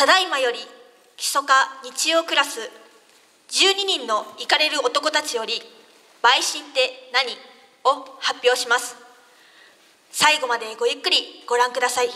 ただいまより基礎科日曜クラス12人のイカれる男たちより陪審って何を発表します。最後までごゆっくりご覧ください。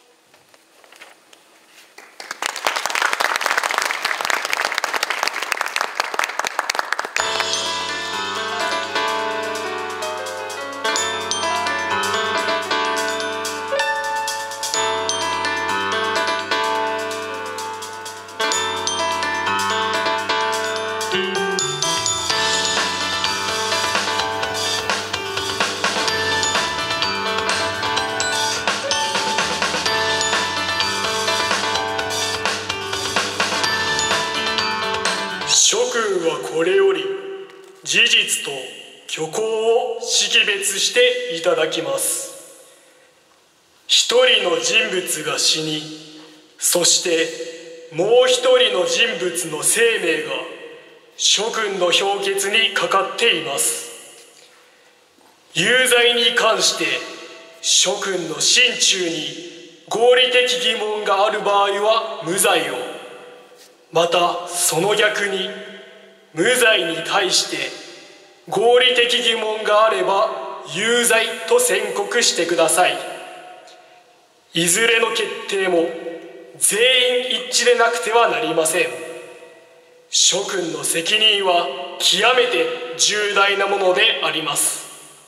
諸君はこれより事実と虚構を識別していただきます。一人の人物が死に、そしてもう一人の人物の生命が諸君の評決にかかっています。有罪に関して諸君の心中に合理的疑問がある場合は無罪を、またその逆に無罪に対して合理的疑問があれば有罪と宣告してください。いずれの決定も全員一致でなくてはなりません。諸君の責任は極めて重大なものであります。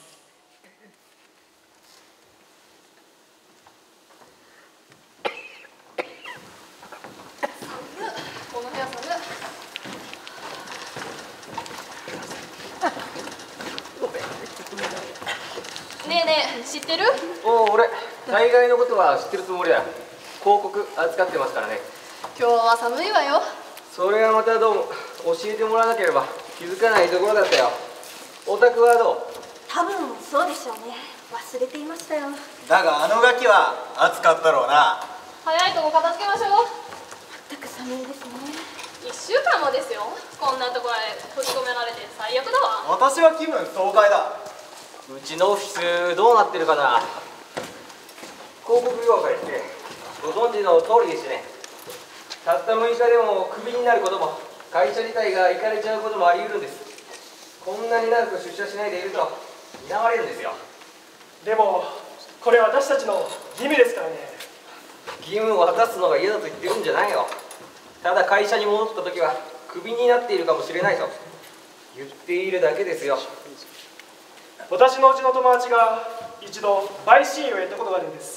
ねえねえ、知ってる？ 俺、大概のことは知ってるつもりだ。広告扱ってますからね。 今日は寒いわよ。 それはまたどうも教えてもらわなければ気づかないところだったよ。お宅はどう？ 多分そうでしょうね。忘れていましたよ。 だがあのガキは暑かったろうな。 早いとこ片付けましょう。 全く寒いですね。 1週間もですよ。こんなところへ閉じ込められて最悪だわ。 私は気分爽快だ。 うちのオフィスどうなってるかな。広告業界ってご存知の通りでしてね、たった6日でもクビになることも会社自体が行かれちゃうこともあり得るんです。こんなに長く出社しないでいると睨まれるんですよ。 でもこれ私たちの義務ですからね。 義務を果たすのが嫌だと言ってるんじゃないよ。ただ会社に戻った時はクビになっているかもしれないと言っているだけですよ。 私のうちの友達が一度陪審員をやったことがあるんです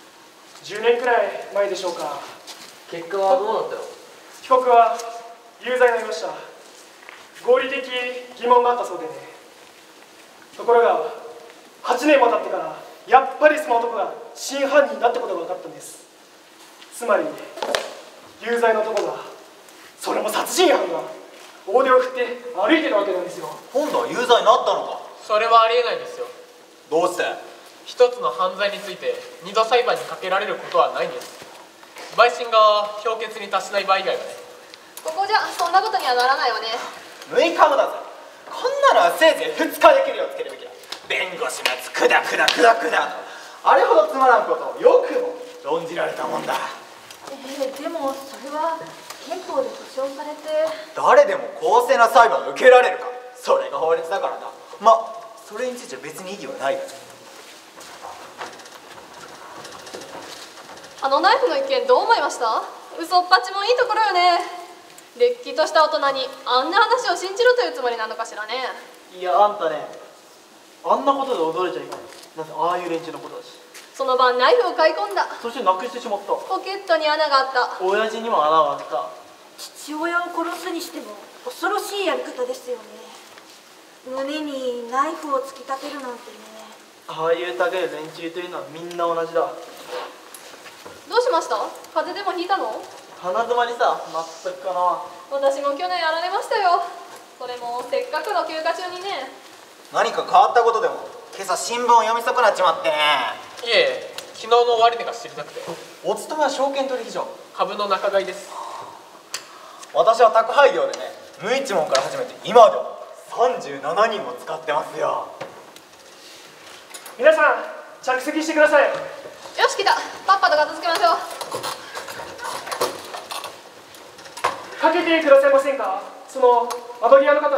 。10年くらい前でしょうか。 結果はどうなったの？ 被告は有罪になりました。合理的疑問があったそうでね。ところが8年も経ってからやっぱりその男が真犯人だってことが分かったんです。つまり有罪の男が、それも殺人犯が大手を振って歩いてるわけなんですよ。 今度は有罪になったのか。 それはありえないですよ。 どうして？ 一つの犯罪について二度裁判にかけられることはないんです。陪審が評決に達しない場合以外はね。 ここじゃそんなことにはならないわね。 6日もだぜ。こんなのはせいぜい2日でけるよつけるべきだ。弁護士のやつクダクダクダクダとあれほどつまらんことをよくも論じられたもんだ。 でもそれは憲法で保障されて。 誰でも公正な裁判を受けられるか。それが法律だからな。まあそれについては別に異議はないがね。 あのナイフの一件どう思いました？嘘っぱちもいいところよね。れっきとした大人にあんな話を信じろというつもりなのかしらね。 いや、あんたね、あんなことで驚いちゃいかん。だってああいう連中のことだし。 その晩ナイフを買い込んだ。 そしてなくしてしまった。 ポケットに穴があった。 親父にも穴があった。 父親を殺すにしても恐ろしいやり方ですよね。胸にナイフを突き立てるなんてね。 ああいう類の連中というのはみんな同じだ。 どうしました？風邪でもひいたの？ 鼻づまりさ、全くかな。 私も去年やられましたよ。それもせっかくの休暇中にね。 何か変わったことでも？今朝新聞を読み損なっちまってね。 いえ、昨日の終値が知りたくて。 お勤めは証券取引所。 株の仲買です。 私は宅配業でね、無一文から始めて今では37人も使ってますよ。 皆さん着席してください。 よし来た。パッパと片付けましょう。 かけてくださいませんか。その窓際の方、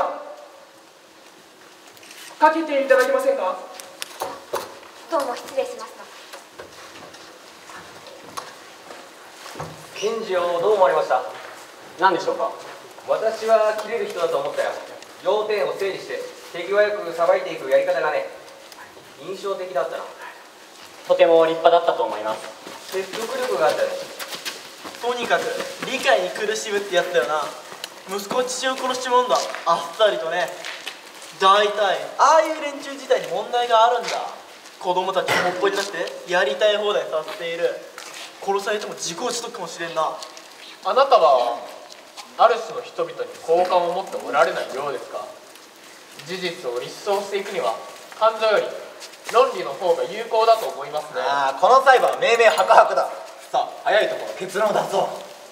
かけていただけませんか。 どうも失礼しました。 検事をどう思われました？何でしょうか？私は切れる人だと思ったよ。要点を整理して手際よくさばいていくやり方がね、印象的だったな。 とても立派だったと思います。 説得力があったね。 とにかく理解に苦しむってやつだよな。息子を父を殺しちまうんだ、あっさりとね。大体ああいう連中自体に問題があるんだ。子供たちをほっぽり出してやりたい放題させている。殺されても自業自得かもしれんな。 あなたはある種の人々に好感を持っておられないようですが、事実を立証していくには感情より論理の方が有効だと思いますね。 ああ、この裁判は明々白々だ。さあ早いところ結論を出そう。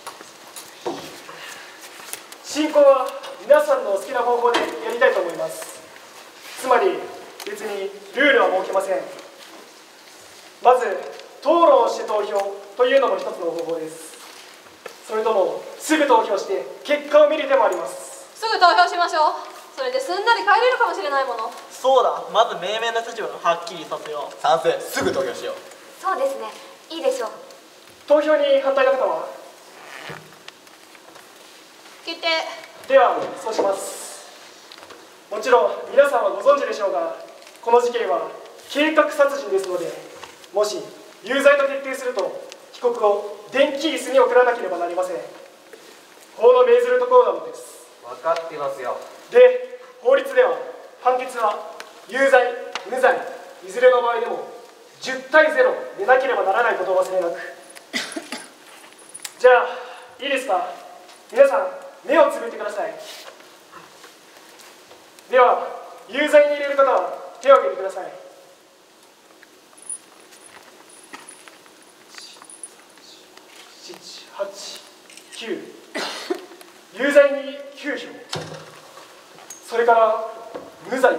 進行は皆さんの好きな方法でやりたいと思います。つまり別にルールは設けません。まず討論をして投票というのも一つの方法です。それともすぐ投票して結果を見る手もあります。 すぐ投票しましょう。それですんなり帰れるかもしれないもの。 そうだ、まず明明な立場をはっきりさせよう。 賛成、すぐ投票しよう。 そうですね、いいでしょう。 投票に反対の方は。 決定。 ではそうします。もちろん皆さんはご存知でしょうが、この事件は計画殺人ですので、もし有罪と決定すると被告を電気椅子に送らなければなりません。法の命ずるところなのです。 分かってますよ。 で、法律では判決は有罪無罪いずれの場合でも10対0でなければならないことを忘れなく。じゃあいいですか。皆さん目をつぶってください。では有罪に入れる方は手を挙げてください。7、8、9、有罪に9票。それから無罪は。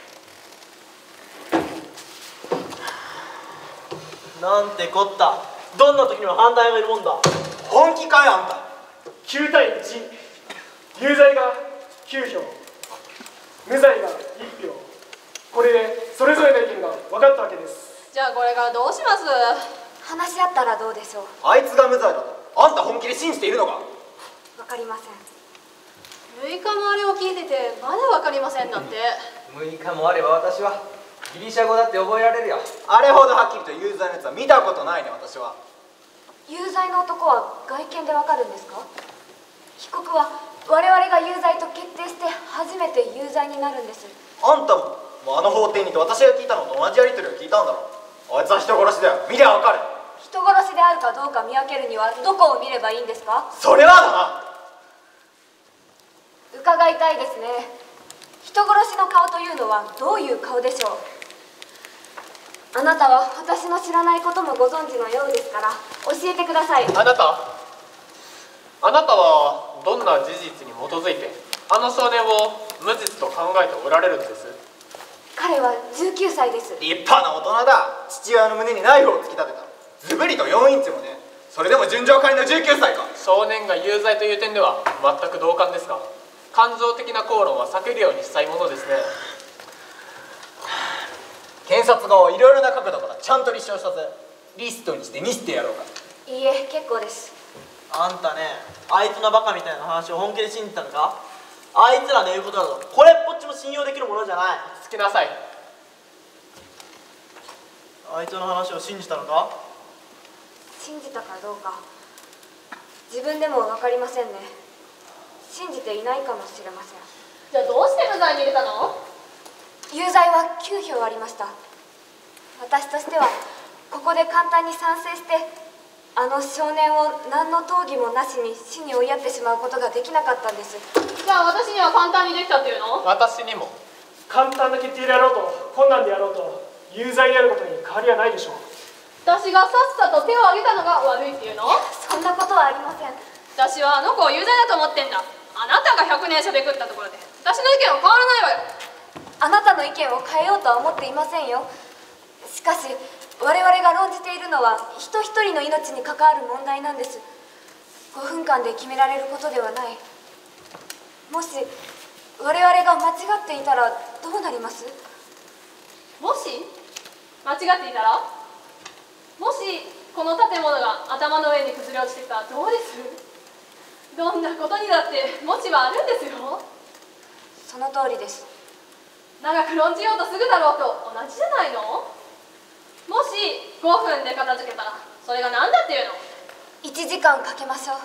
なんてこった。どんな時にも反対がいるもんだ。 本気かよあんた。 9対1、有罪が9票、無罪が1票。これでそれぞれの意見が分かったわけです。 じゃあこれからどうします？ 話し合ったらどうでしょう。 あいつが無罪だとあんた本気で信じているのか。 わかりません。 6日もあれを聞いててまだ分かりませんなんて。 6日もあれば私はギリシャ語だって覚えられるよ。 あれほどはっきりと有罪のやつは見たことないね私は。 有罪の男は外見でわかるんですか？被告は我々が有罪と決定して初めて有罪になるんです。 あんたもあの法廷にいて私が聞いたのと同じやり取りを聞いたんだろ。あいつは人殺しだよ。見りゃわかる。 人殺しであるかどうか見分けるにはどこを見ればいいんですか？ それはだな。 伺いたいですね。人殺しの顔というのはどういう顔でしょう？あなたは私の知らないこともご存知のようですから教えてください。 あなたはどんな事実に基づいてあの少年を無実と考えておられるんです？ 彼は19歳です。 立派な大人だ。父親の胸にナイフを突き立てた。ズブリと4インチもね。それでも純情仮の19歳か。 少年が有罪という点では全く同感ですが、感情的な口論は避けるようにしたいものですね。 検察側はいろいろな角度からちゃんと立証したぜ。リストにして見せてやろうか。 いいえ、結構です。 あんたね、あいつのバカみたいな話を本気で信じたのか？あいつらの言うことだとこれっぽっちも信用できるものじゃない。 つきなさい。 あいつの話を信じたのか？ 信じたかどうか自分でも分かりませんね。信じていないかもしれません。 じゃあどうして無罪に入れたの？ 有罪は9票ありました。私としてはここで簡単に賛成してあの少年を何の討議もなしに死に追いやってしまうことができなかったんです。 じゃあ私には簡単にできたっていうの？ 私にも。 簡単な決定であろうと困難であろうと有罪であることに変わりはないでしょう。 私がさっさと手を挙げたのが悪いっていうの？ そんなことはありません。 私はあの子を有罪だと思ってんだ。あなたが100年しゃべくったところで私の意見は変わらないわよ。 あなたの意見を変えようとは思っていませんよ。しかし我々が論じているのは人一人の命に関わる問題なんです。 5分間で決められることではない。もし我々が間違っていたらどうなります？ もし間違っていたら、もしこの建物が頭の上に崩れ落ちてきたらどうです？どんなことにだってもしはあるんですよ。 その通りです。 長く論じようとするだろうと同じじゃないの？もし5分で片付けたらそれが何だっていうの ？1時間かけましょう。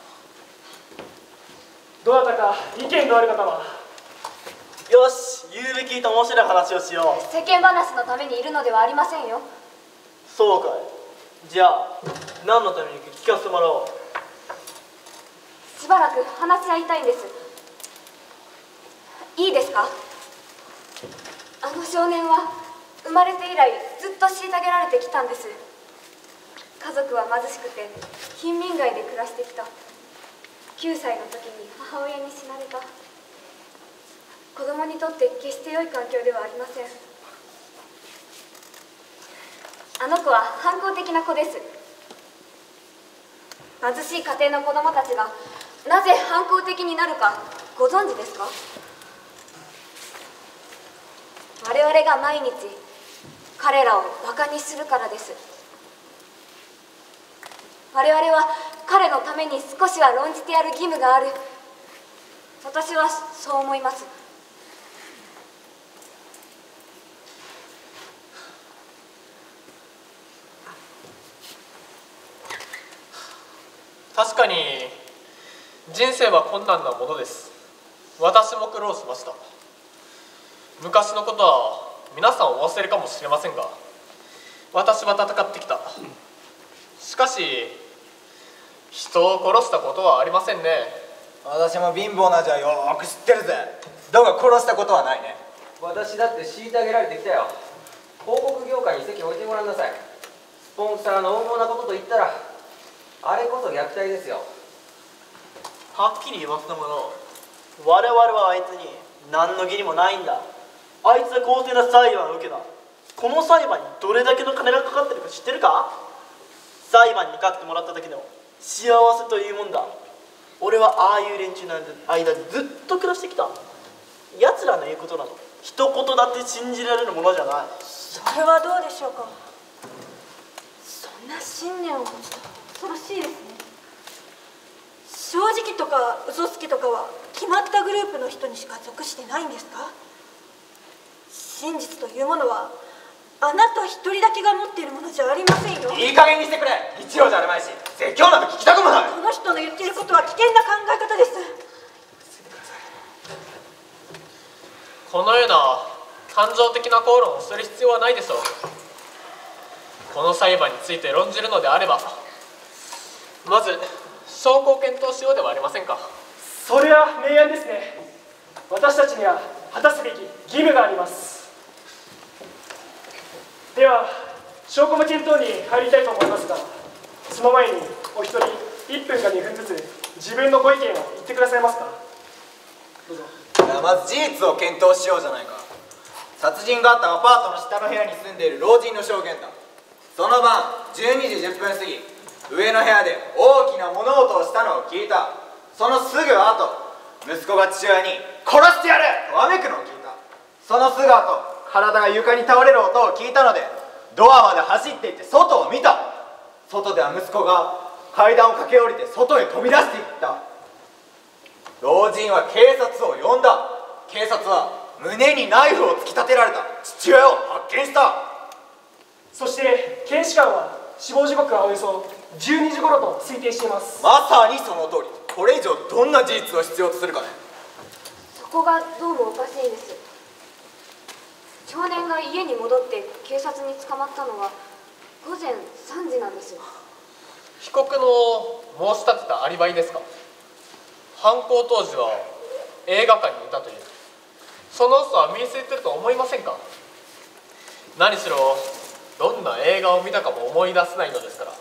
どなたか意見のある方は？ よし、言うべきと面白い話をしよう。 世間話のためにいるのではありませんよ。 そうかい。じゃあ何のために聞かせてもらおう。 しばらく話し合いたいんです。いいですか？あの少年は生まれて以来ずっと虐げられてきたんです。家族は貧しくて貧民街で暮らしてきた。9歳の時に母親に死なれた。子供にとって決して良い環境ではありません。あの子は反抗的な子です。貧しい家庭の子供たちがなぜ反抗的になるかご存知ですか？我々が毎日彼らをバカにするからです。我々は彼のために少しは論じてやる義務がある。私はそう思います。 確かに人生は困難なものです。私も苦労しました。昔のことは皆さんお忘れかもしれませんが、私は戦ってきた。しかし人を殺したことはありませんね。 私も貧乏なじゃよーく知ってるぜ。だが殺したことはないね。 私だって虐げられてきたよ。広告業界に席を置いてごらんなさい。スポンサーの横暴なことと言ったらあれこそ虐待ですよ。 はっきり言わせてもらおう。我々はあいつに何の義理もないんだ。あいつは公正な裁判を受けた。この裁判にどれだけの金がかかってるか知ってるか？裁判に勝ってもらっただけでも幸せというもんだ。俺はああいう連中の間でずっと暮らしてきた。奴らの言うことなど一言だって信じられるものじゃない。 それはどうでしょうか。そんな信念を持つと恐ろしいですね。正直とか嘘つきとかは決まったグループの人にしか属してないんですか？真実というものはあなた一人だけが持っているものじゃありませんよ。 いい加減にしてくれ。一応じゃあるまいし説教なんて聞きたくもない。 この人の言っていることは危険な考え方です。 このような感情的な口論をする必要はないでしょう。この裁判について論じるのであれば、まず証拠を検討しようではありませんか。 それは明暗ですね。私たちには果たすべき義務があります。では証拠の検討に入りたいと思いますが、その前にお一人1分か2分ずつ自分のご意見を言ってくださいますか。どうぞ。 まず事実を検討しようじゃないか。殺人があったアパートの下の部屋に住んでいる老人の証言だ。その晩12時10分過ぎ、上の部屋で大きな物音をしたのを聞いた。そのすぐ後、息子が父親に殺してやれとわめくのを聞いた。そのすぐ後、体が床に倒れる音を聞いたのでドアまで走っていって外を見た。外では息子が階段を駆け下りて外へ飛び出していった。老人は警察を呼んだ。警察は胸にナイフを突き立てられた父親を発見した。 そして検視官は死亡時刻はおよそ12時頃と推定しています。 まさにその通り。これ以上どんな事実を必要とするかね。 そこがどうもおかしいんです。少年が家に戻って警察に捕まったのは午前3時なんです。 被告の申し立てたアリバイですか。犯行当時は映画館にいたという、その嘘は見せてると思いませんか。何しろどんな映画を見たかも思い出せないのですから。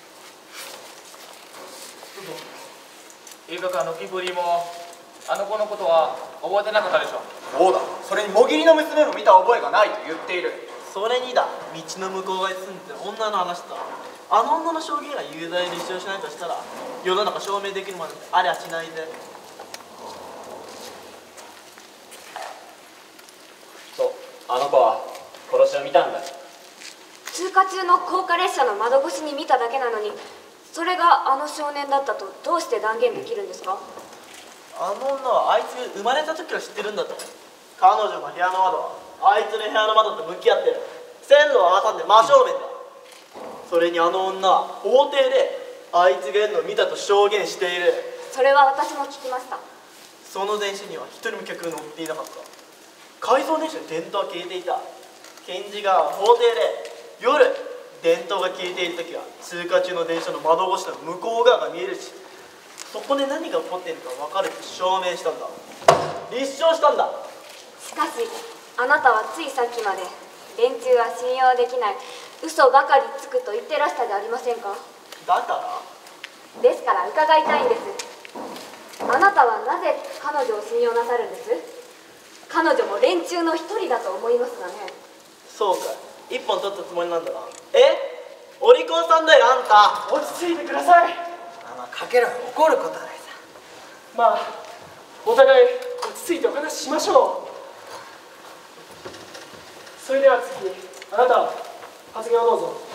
映画館の木振りもあの子のことは覚えてなかったでしょ。 そうだ。それにもぎりの娘も見た覚えがないと言っている。 それにだ、道の向こう側に住んでる女の話だ。 あの女の証言が有罪立証しないとしたら世の中証明できるまでありゃしないぜ。 そう、あの子は殺しを見たんだ。 通過中の高架列車の窓越しに見ただけなのに、それがあの少年だったとどうして断言できるんですか？ あの女はあいつが生まれた時から知ってるんだと。彼女の部屋の窓はあいつの部屋の窓と向き合ってる。線路を挟んで真正面だ。それにあの女は法廷であいつがいるのを見たと証言している。 それは私も聞きました。 その電車には一人も客が乗っていなかった。改造電車に電灯は消えていた。検事側は法廷で夜電灯が消えている時は通過中の電車の窓越しの向こう側が見えるし、そこで何が起こっているか分かると証明したんだ。立証したんだ。 しかしあなたはついさっきまで連中は信用できない、嘘ばかりつくと言ってらしたじゃありませんか。 だからですから伺いたいんです。あなたはなぜ彼女を信用なさるんです？彼女も連中の一人だと思いますがね。 そうか、一本取ったつもりなんだな。オリコンさんだよあんた。 落ち着いてください。 まあかけろよ、怒ることはないさ。 まあお互い落ち着いてお話ししましょう。それでは次、あなた発言をどうぞ。 はい。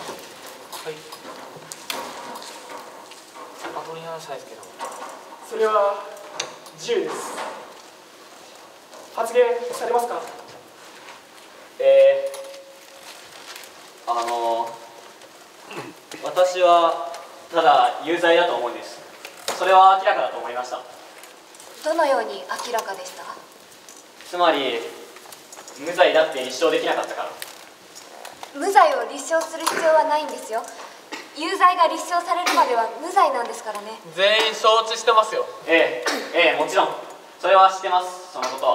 後に話したいですけど。 それは自由です。発言されますか？ 私はただ有罪だと思うんです。それは明らかだと思いました。 どのように明らかでした？ つまり無罪だって立証できなかったから。 無罪を立証する必要はないんですよ。有罪が立証されるまでは無罪なんですからね。 全員承知してますよ。 ええ、もちろんそれは知ってます。そのこと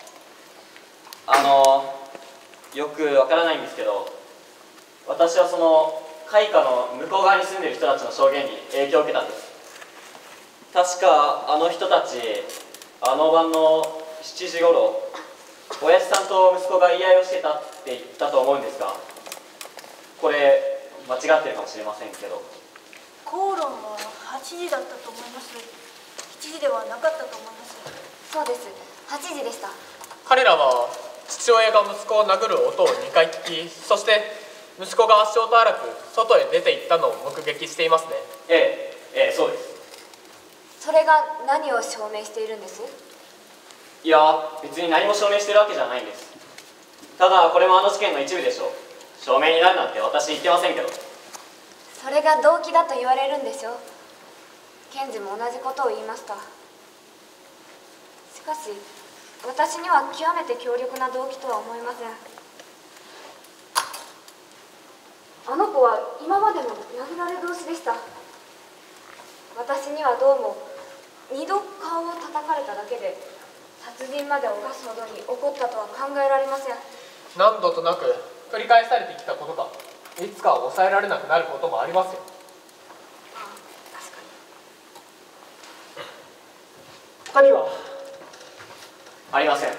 はよくわからないんですけど、私はその開花の向こう側に住んでいる人たちの証言に影響を受けたんです。確かあの人たち、あの晩の7時頃、親父さんと息子が言い合いをしてたって言ったと思うんですが、これ間違ってるかもしれませんけど。 口論は8時だったと思います。7時ではなかったと思います。 そうです、8時でした。 彼らは父親が息子を殴る音を2回聞き、そして息子が足音荒く外へ出て行ったのを目撃していますね。 ええ、そうです。 それが何を証明しているんです？ いや、別に何も証明してるわけじゃないんです。ただこれもあの事件の一部でしょう。証明になるなんて私言ってませんけど。 それが動機だと言われるんでしょう。検事も同じことを言いました。しかし私には極めて強力な動機とは思えません。あの子は今までも殴られ同士でした。私にはどうも2度顔を叩かれただけで殺人まで犯すほどに怒ったとは考えられません。 何度となく繰り返されてきたことがいつかは抑えられなくなることもありますよ。 確かに。 他には？ ありません。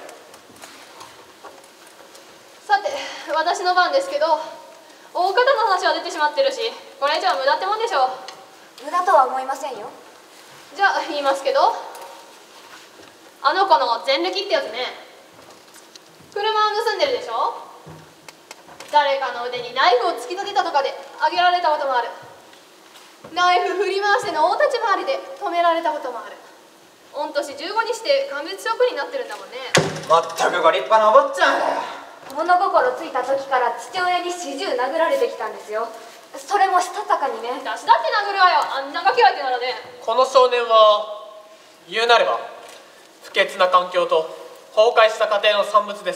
さて私の番ですけど、大方の話は出てしまってるし、これ以上は無駄ってもんでしょう。 無駄とは思いませんよ。 じゃあ言いますけど、あの子の前歴ってやつね、車を盗んでるでしょ。誰かの腕にナイフを突き立てたとかで挙げられたこともある。ナイフ振り回しての大立ち回りで止められたこともある。御年15にして鑑別職になってるんだもんね。 まったくご立派なお坊ちゃんだよ。 物心ついた時から父親に始終殴られてきたんですよ。それもしたたかにね。 私だって殴るわよ、あんなガキ相手ならね。 この少年は言うなれば不潔な環境と崩壊した家庭の産物です。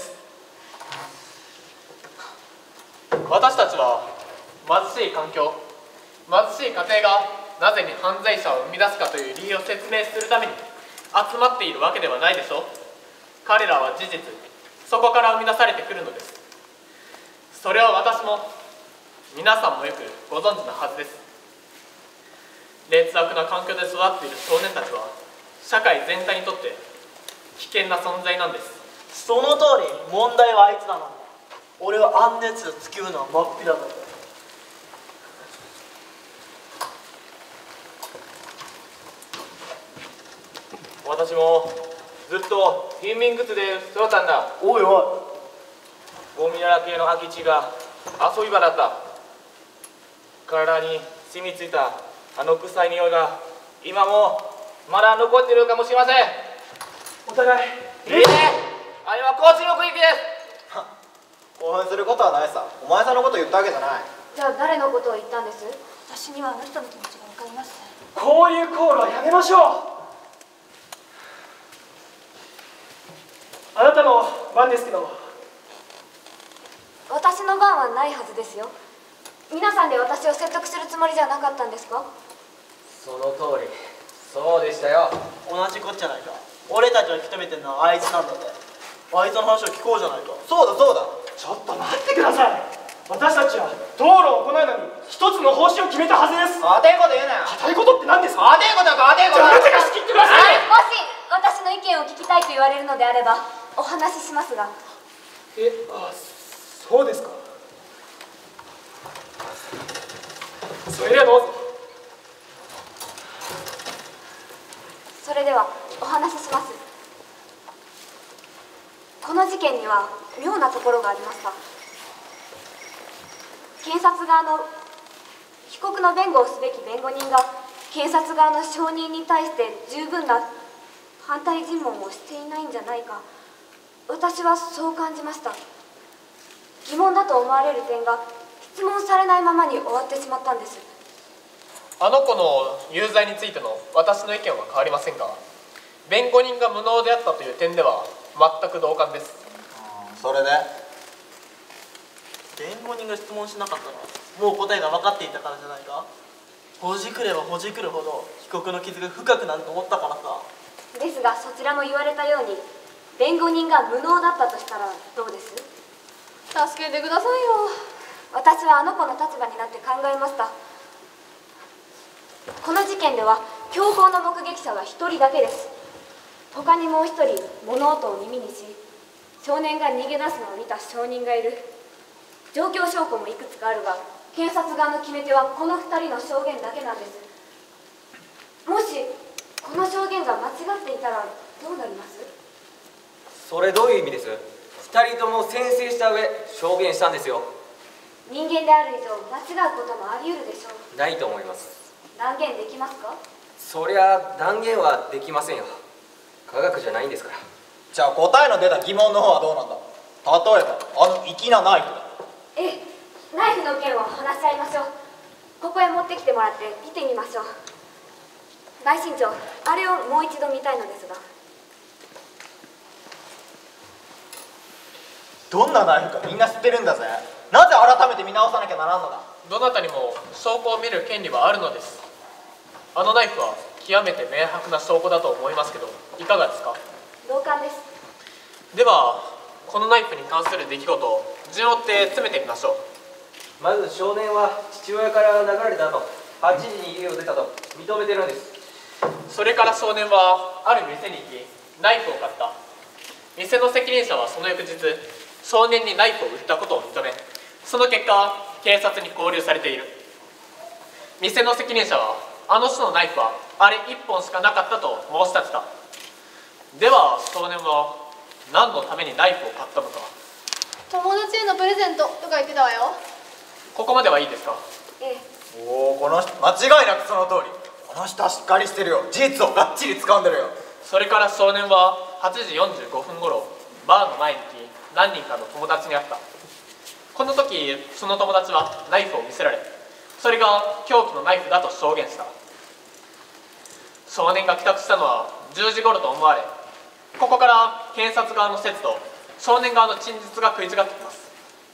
私たちは貧しい環境、貧しい家庭がなぜに犯罪者を生み出すかという理由を説明するために集まっているわけではないでしょう。彼らは事実、そこから生み出されてくるのです。それは私も皆さんもよくご存知のはずです。劣悪な環境で育っている少年たちは社会全体にとって危険な存在なんです。 その通り、問題はあいつらなんだ。俺はあんなやつを突き追うのは真っ平だぜ。 私もずっと貧民窟で育ったんだ。 おいおゴミだらけの空き地が遊び場だった。体に染みついたあの臭い匂いが今もまだ残っているかもしれません。 お互いいいね、あれは交通の区域です。 興奮することはないさ。お前さんのこと言ったわけじゃない。 じゃあ誰のことを言ったんです？ 私にはあの人の気持ちが分かります。 こういう口論はやめましょう。あなたの番ですけど。 私の番はないはずですよ。皆さんで私を説得するつもりじゃなかったんですか？ その通り、そうでしたよ。 同じこっちゃないか。俺たちを引き止めてるのはあいつなんだぜ。あいつの話を聞こうじゃないか。 そうだそうだ。 ちょっと待ってください。私たちは討論を行うのに一つの方針を決めたはずです。 あてんこと言うなよ。 固いことって何ですか？ あてんことかあてんこと。 じゃああなたが仕切ってください。 もし私の意見を聞きたいと言われるのであればお話ししますが。 そうですか。それではどうぞ。 それではお話しします。この事件には妙なところがありました。検察側の被告の弁護をすべき弁護人が検察側の証人に対して十分な反対尋問をしていないんじゃないか、私はそう感じました。疑問だと思われる点が質問されないままに終わってしまったんです。 あの子の有罪についての私の意見は変わりませんが、弁護人が無能であったという点では全く同感です。 それで弁護人が質問しなかったらもう答えが分かっていたからじゃないか。ほじくればほじくるほど被告の傷が深くなると思ったからさ。 ですがそちらも言われたように弁護人が無能だったとしたらどうです？ 助けてくださいよ。 私はあの子の立場になって考えました。この事件では凶行の目撃者は1人だけです。他にもう1人物音を耳にし少年が逃げ出すのを見た証人がいる。状況証拠もいくつかあるが検察側の決め手はこの2人の証言だけなんです。もしこの証言が間違っていたらどうなります？ それどういう意味です？2人とも宣誓した上証言したんですよ。 人間である以上間違うこともあり得るでしょう。 ないと思います。 断言できますか？ そりゃ断言はできませんよ。科学じゃないんですから。 じゃあ答えの出た疑問の方はどうなんだ。例えばあの粋なナイフだ。 ええ、ナイフの件を話し合いましょう。ここへ持ってきてもらって見てみましょう。大臣長、あれをもう一度見たいのですが。 どんなナイフかみんな知ってるんだぜ。なぜ改めて見直さなきゃならんのだ。 どなたにも証拠を見る権利はあるのです。あのナイフは極めて明白な証拠だと思いますけど、いかがですか？ 同感です。 ではこのナイフに関する出来事を順を追って詰めてみましょう。 まず少年は父親から流れた後8時に家を出たと認めてるんです。 それから少年はある店に行きナイフを買った。店の責任者はその翌日少年にナイフを売ったことを認め、その結果警察に勾留されている。店の責任者はあの人のナイフはあれ1本しかなかったと申し立てた。では少年は何のためにナイフを買ったのか。 友達へのプレゼントとか言ってたわよ。 ここまではいいですか？ ええ。 おお、この人間違いなくその通り。この人はしっかりしてるよ。事実をがっちり掴んでるよ。 それから少年は8時45分頃バーの前に来何人かの友達に会った。この時その友達はナイフを見せられ、それが凶器のナイフだと証言した。少年が帰宅したのは10時頃と思われ、ここから検察側の説と少年側の陳述が食い違ってきます。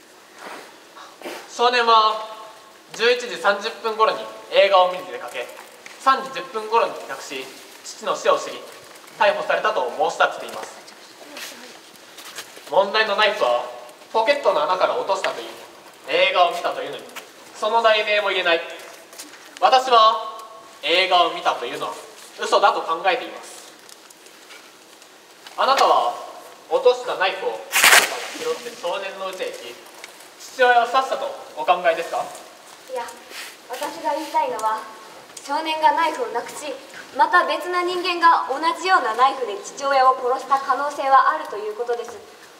少年は11時30分頃に映画を見に出かけ、3時10分頃に帰宅し父の死を知り逮捕されたと申し立てています。問題のナイフはポケットの穴から落としたといい、映画を見たというのにその題名も言えない。私は映画を見たというのは嘘だと考えています。あなたは落としたナイフを拾って少年の家へ行き父親を刺したとお考えですか？ いや、私が言いたいのは少年がナイフをなくしまた別な人間が同じようなナイフで父親を殺した可能性はあるということです。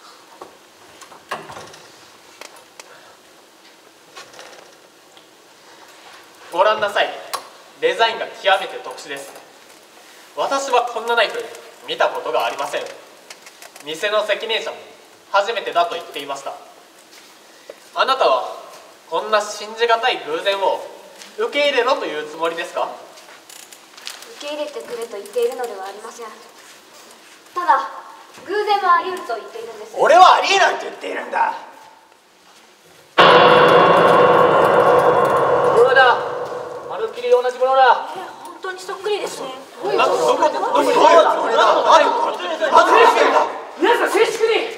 ご覧なさい。デザインが極めて特殊です。私はこんなナイフ見たことがありません。店の責任者も初めてだと言っていました。あなたはこんな信じがたい偶然を受け入れろというつもりですか？ 受け入れてくれと言っているのではありません。ただ偶然もあり得ると言っているんです。 俺はありえないと言っているんだ。 これだ。まるっきり同じものだ。 本当にそっくりですね。 どこだ？ 皆さん静粛に。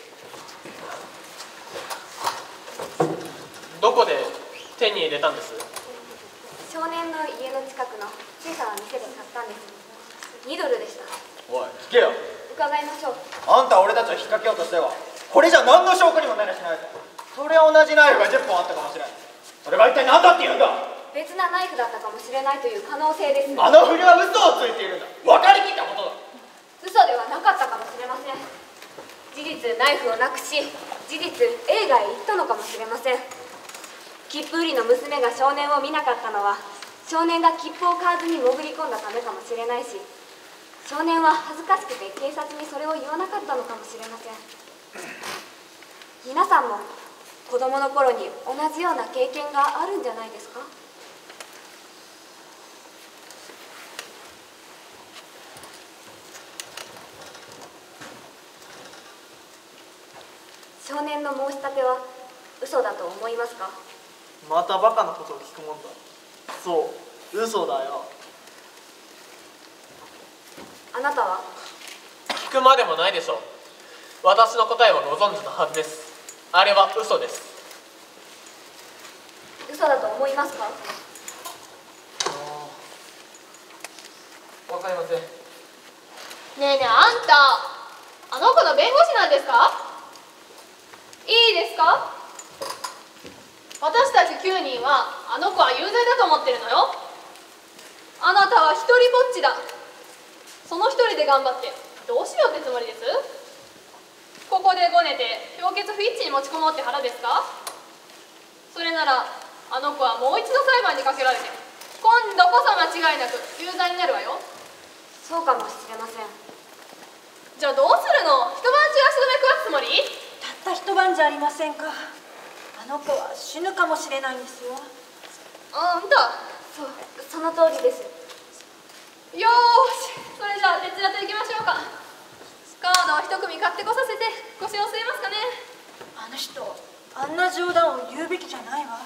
どこで手に入れたんです？ 少年の家の近くの小さな店で買ったんです。2ドルでした。 おい聞けよ。 伺いましょう。 あんた俺たちを引っ掛けようとしてはこれじゃ何の証拠にもなりゃしないぞ。そりゃ同じナイフが10本あったかもしれない。それが一体何だって言うんだ。 別なナイフだったかもしれないという可能性です。 あのふりは嘘をついているんだ。分かりきったことだ。 嘘ではなかったかもしれません。事実ナイフをなくし、事実映画へ行ったのかもしれません。切符売りの娘が少年を見なかったのは少年が切符を買わずに潜り込んだためかもしれないし、少年は恥ずかしくて警察にそれを言わなかったのかもしれません。皆さんも子供の頃に同じような経験があるんじゃないですか？少年の申し立ては嘘だと思いますか？ またバカなことを聞くもんだ。そう、嘘だよ。 あなたは？ 聞くまでもないでしょう。私の答えはご存知のはずです。あれは嘘です。 嘘だと思いますか？ わかりません。 ねえねえ、あんたあの子の弁護士なんですか？いいですか？私たち9人はあの子は有罪だと思ってるのよ。あなたは一人ぼっちだ。その一人で頑張ってどうしようってつもりです？ここでごねて評決不一致に持ち込もうって腹ですか？それならあの子はもう一度裁判にかけられて今度こそ間違いなく有罪になるわよ。 そうかもしれません。 じゃあどうするの？一晩中足止め食わすつもり？ たった一晩じゃありませんか。あの子は死ぬかもしれないんですよ。 あんた。 その通りです。 よーし、それじゃあ手伝っていきましょうか。カードを一組買ってこさせて腰を据えますかね。 あの人あんな冗談を言うべきじゃないわ。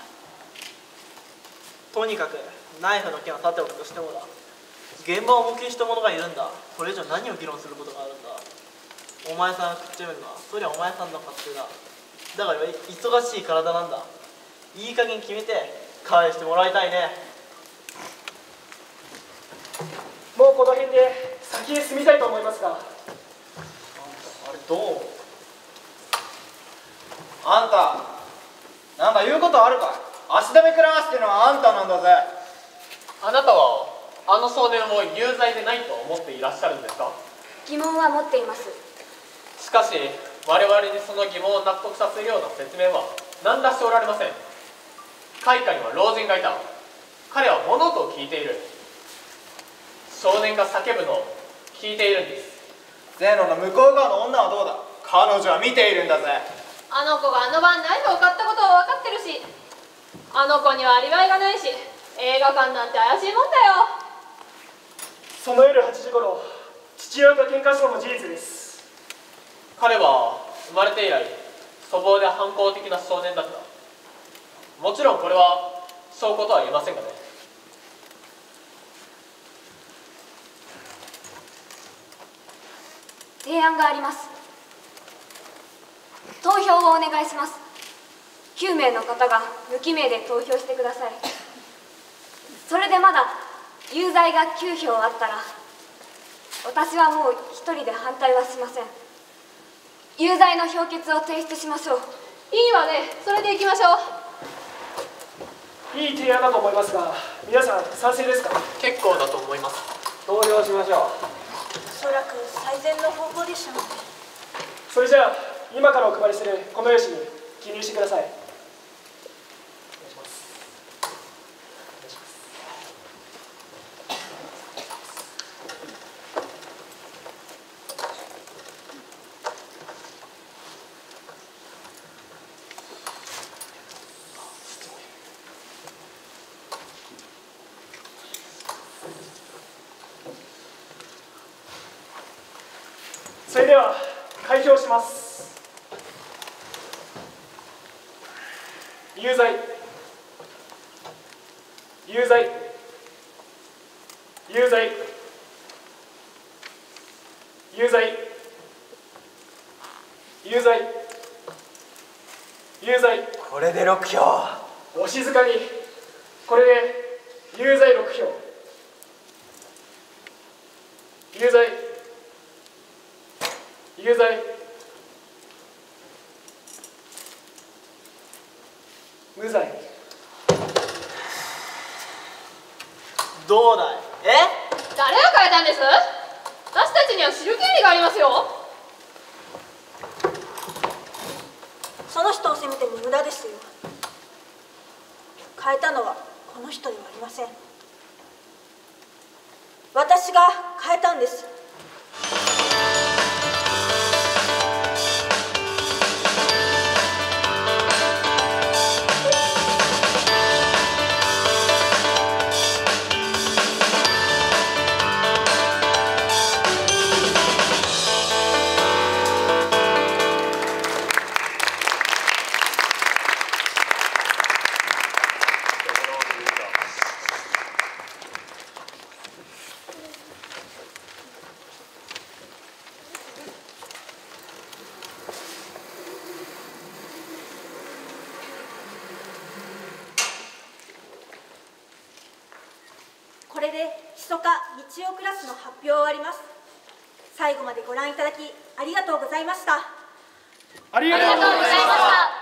とにかくナイフの件は立ておくとしてもだ。現場を目撃した者がいるんだ。これ以上何を議論することがあるんだ。お前さんが食っちゃうのはそりゃお前さんの勝手だ。だから忙しい体なんだ。いい加減決めて返してもらいたいね。 もうこの辺で先へ進みたいと思いますが。 あれどう？あんたなんか言うことあるかい？足止め食らわしてるのはあんたなんだぜ。 あなたはあの少年を有罪でないと思っていらっしゃるんですか？ 疑問は持っています。 しかし我々にその疑問を納得させるような説明は何らしておられません。開花には老人がいた。彼は物音を聞いている。少年が叫ぶのを聞いているんです。 ゼノの向こう側の女はどうだ？彼女は見ているんだぜ。 あの子があの晩ナイフを買ったことは分かってるし、あの子にはアリバイがないし、映画館なんて怪しいもんだよ。 その夜8時頃父親と喧嘩したのも事実です。 彼は生まれて以来粗暴で反抗的な少年だった。もちろんこれは証拠とは言えませんがね。 提案があります。投票をお願いします。9名の方が無記名で投票してください。それでまだ有罪が9票あったら私はもう一人で反対はしません。有罪の評決を提出しましょう。 いいわね、それで行きましょう。 いい提案だと思いますが、皆さん賛成ですか？ 結構だと思います。 投票しましょう。 おそらく最善の方法でしょう。 それじゃあ今からお配りするこの用紙に記入してください。それでは開票します。有罪、有罪、有罪、有罪、有罪、有罪。 これで6票。 お静かに。これで有罪6票。有罪、有罪、無罪。 どうだい？ 誰が変えたんです？私たちには知る権利がありますよ。 その人を責めても無駄ですよ。変えたのはこの人ではありません。私が変えたんです。これで基礎科日曜クラスの発表を終わります。最後までご覧いただきありがとうございました。 ありがとうございました。